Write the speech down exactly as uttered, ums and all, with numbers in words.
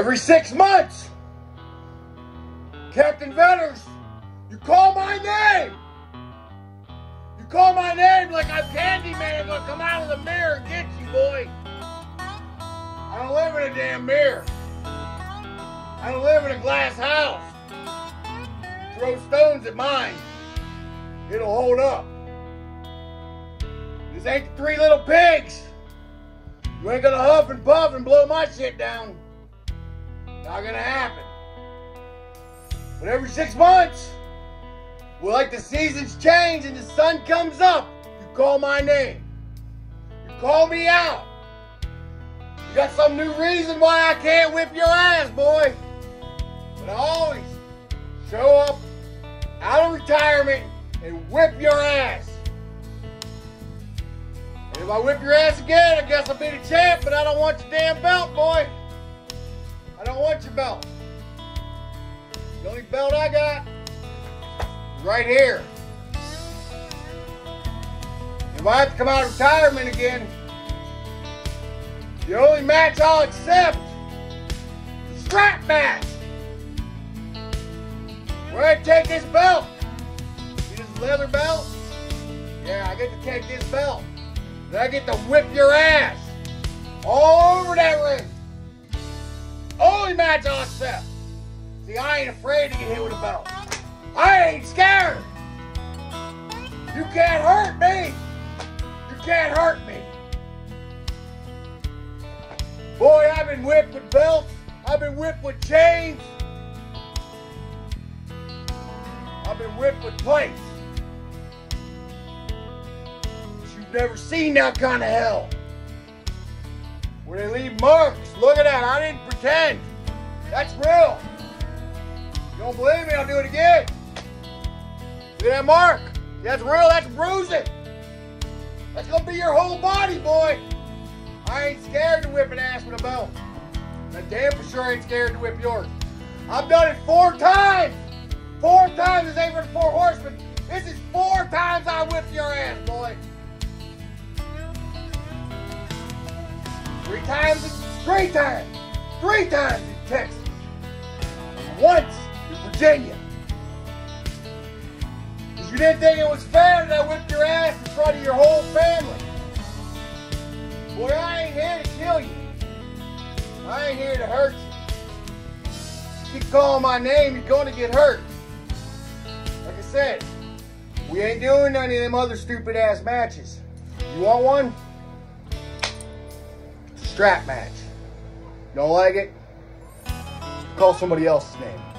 Every six months, Captain Vetters, you call my name. You call my name like I'm Candyman gonna come out of the mirror and get you, boy. I don't live in a damn mirror. I don't live in a glass house. Throw stones at mine. It'll hold up. This ain't the Three Little Pigs. You ain't gonna huff and puff and blow my shit down. Not gonna happen. But every six months, well, like the seasons change and the sun comes up, you call my name. You call me out. You got some new reason why I can't whip your ass, boy. But I always show up out of retirement and whip your ass. And if I whip your ass again, I guess I'll be the champ, but I don't want your damn belt, boy. I don't want your belt. The only belt I got is right here. If I have to come out of retirement again, the only match I'll accept is a strap match. Where I take this belt. See this leather belt? Yeah, I get to take this belt. Then I get to whip your ass all over that ring. Only match I'll accept. See, I ain't afraid to get hit with a belt. I ain't scared. You can't hurt me. You can't hurt me. Boy, I've been whipped with belts. I've been whipped with chains. I've been whipped with plates. But you've never seen that kind of hell. Where they leave marks. Look at that. I didn't pretend. That's real. You don't believe me? I'll do it again. Look at that mark. That's real. That's bruising. That's going to be your whole body, boy. I ain't scared to whip an ass with a belt. I damn for sure ain't scared to whip yours. I've done it four times. Four times. This ain't for the four horsemen. This is four times I whipped your ass, boy. Three times, three times, three times in Texas. Once in Virginia. Because you didn't think it was fair that I whipped your ass in front of your whole family. Boy, I ain't here to kill you. I ain't here to hurt you. You keep calling my name, you're going to get hurt. Like I said, we ain't doing none of them other stupid ass matches. You want one? Strap match. Don't like it? Call somebody else's name.